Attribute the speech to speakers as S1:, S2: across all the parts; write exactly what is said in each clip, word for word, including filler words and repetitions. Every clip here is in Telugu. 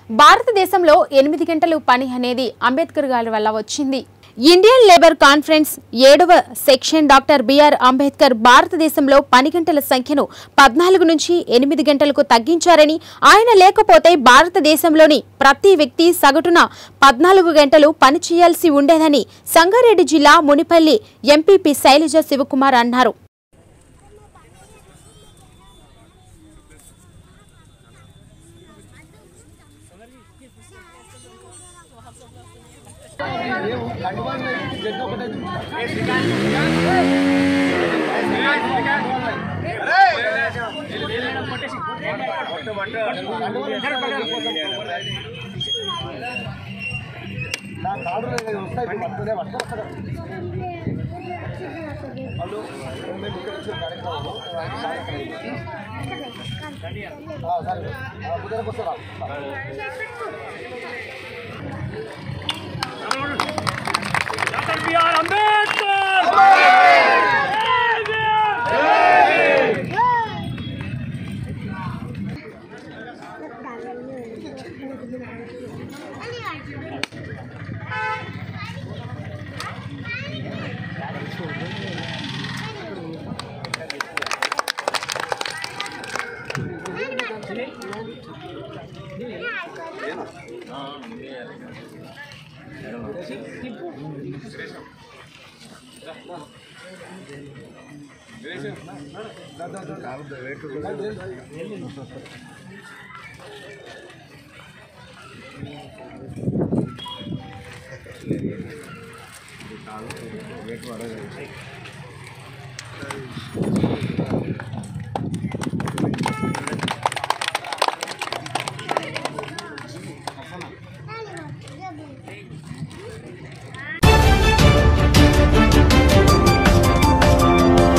S1: భారతదేశంలో ఎనిమిది గంటలు పని అనేది అంబేద్కర్ గారి వల్ల వచ్చింది. ఇండియన్ లేబర్ కాన్ఫరెన్స్ ఏడవ సెక్షన్ డాక్టర్ బిఆర్ అంబేద్కర్ భారతదేశంలో పని గంటల సంఖ్యను పద్నాలుగు నుంచి ఎనిమిది గంటలకు తగ్గించారని, ఆయన లేకపోతే భారతదేశంలోని ప్రతి వ్యక్తి సగటున పద్నాలుగు గంటలు పని చేయాల్సి ఉండేదని సంగారెడ్డి జిల్లా మునిపల్లి ఎంపీపీ శైలజ శివకుమార్ అన్నారు.
S2: నా కార్డు వస్తాయి పట్టుకునే పట్టుకొస్తారు వాళ్ళు మేము ఇక్కడ వచ్చి కార్యక్రమం సరే కుదరకు వస్తారా
S3: doctor B R Ambedkar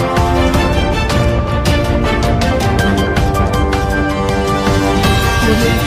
S4: We'll be right back.